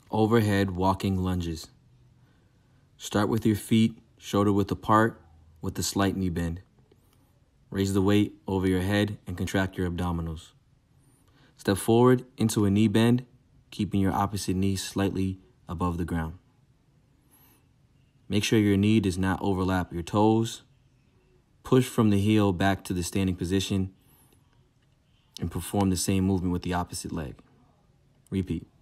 Overhead walking lunges. Start with your feet shoulder width apart with a slight knee bend. Raise the weight over your head and contract your abdominals. Step forward into a knee bend, keeping your opposite knee slightly above the ground. Make sure your knee does not overlap your toes. Push from the heel back to the standing position and perform the same movement with the opposite leg. Repeat.